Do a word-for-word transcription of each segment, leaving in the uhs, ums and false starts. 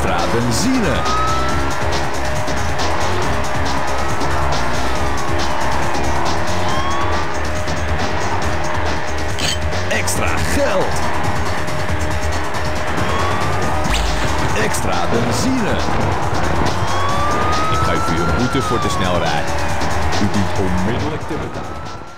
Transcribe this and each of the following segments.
Extra benzine. Extra geld. Extra benzine. Ik geef u een boete voor te snel rijden. U dient onmiddellijk te betalen.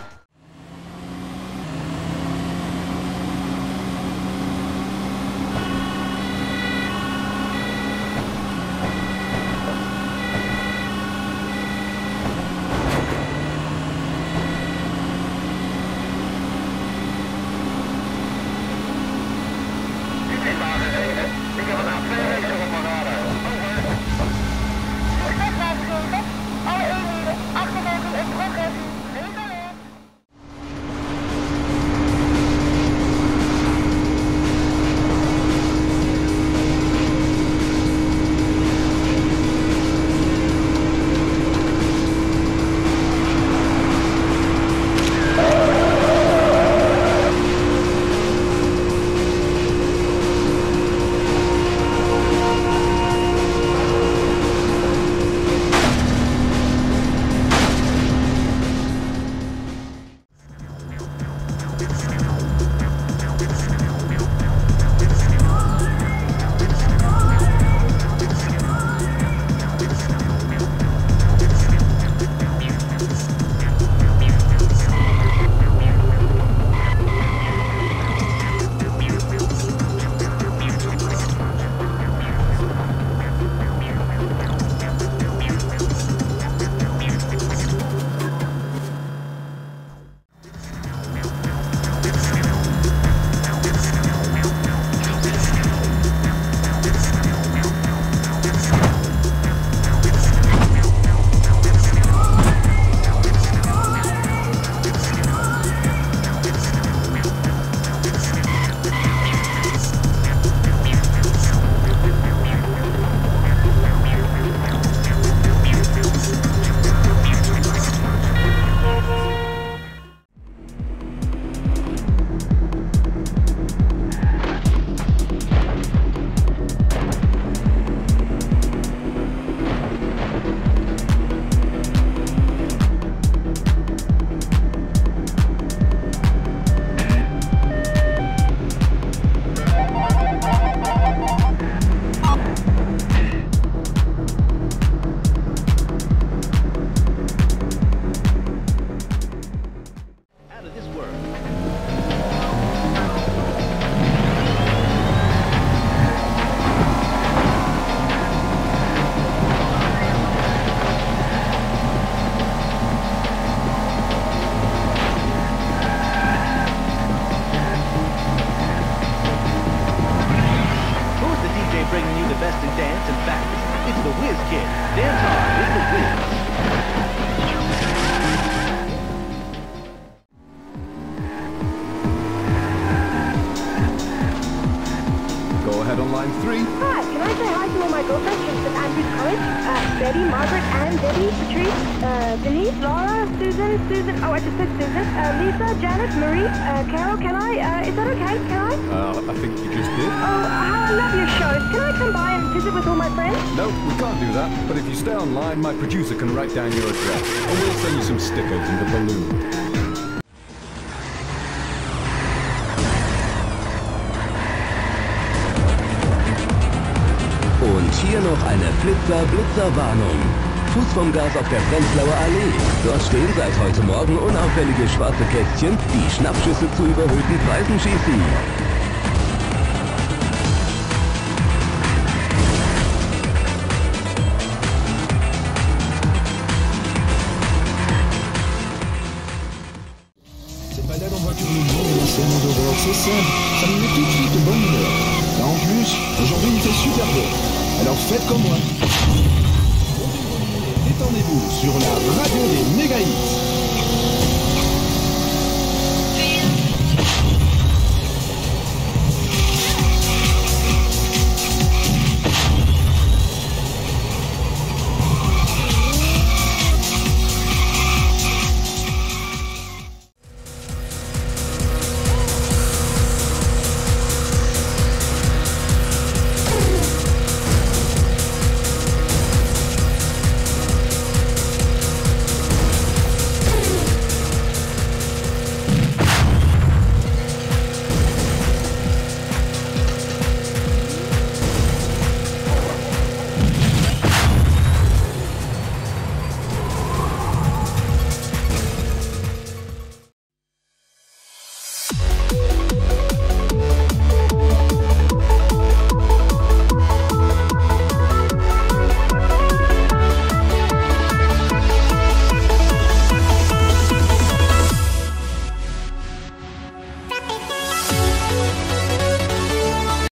Line three. Hi, can I say hi to all my girlfriends from Saint Andrews College? Uh, Betty, Margaret, Anne, Debbie, Patrice, uh, Denise, Laura, Susan, Susan, oh, I just said Susan, uh, Lisa, Janet, Marie, uh, Carol, can I, uh, is that okay? Can I? Uh, I think you just did. Oh, how I love your shows. Can I come by and visit with all my friends? No, we can't do that. But if you stay online, my producer can write down your address. And we'll send you some stickers and a balloon. Und hier noch eine Flitzer-Blitzer-Warnung. Fuß vom Gas auf der Prenzlauer Allee. Dort stehen seit heute Morgen unauffällige schwarze Kästchen, die Schnappschüsse zu überhöhten Preisen schießen. Cette balade en voiture nous montre la scène d'horreur, c'est simple, ça me met tout de suite de bonne humeur. Et en plus, aujourd'hui il fait super beau. Alors faites comme moi. Détendez-vous sur la radio des méga hits.